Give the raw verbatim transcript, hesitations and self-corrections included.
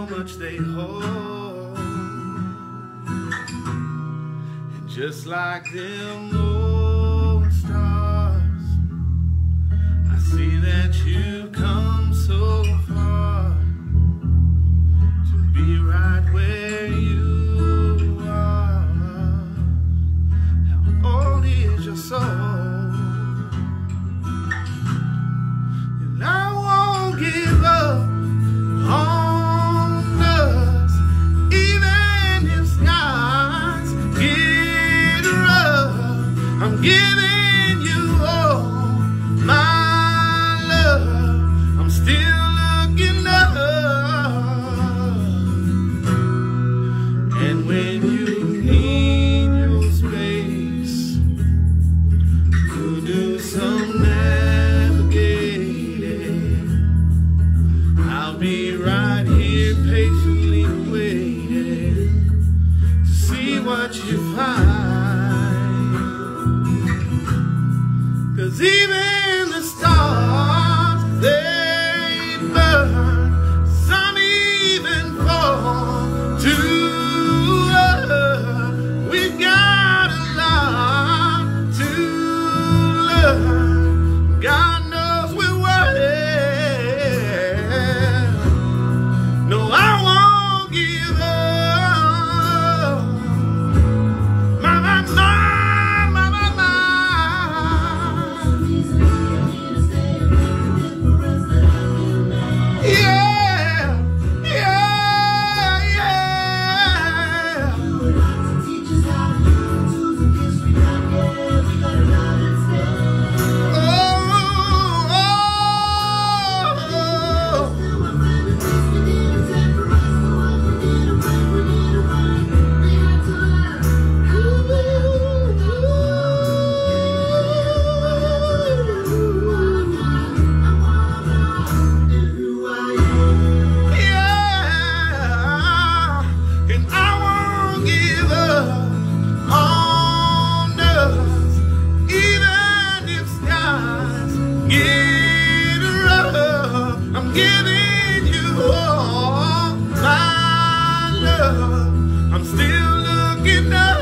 much they hold. And just like them old stars, I see that you've come so far to be right where you are. How old is your soul? And I won't give up on us, even if skies get rough. I'm giving you all my love. I'm still looking up, and when you need your space to do some I'll be right here patiently waiting to see what you find. 'Cause even the stars, they burn, some even fall to earth. We've got a lot to learn. God knows we're worth. I'm giving you all my love. I'm still looking up.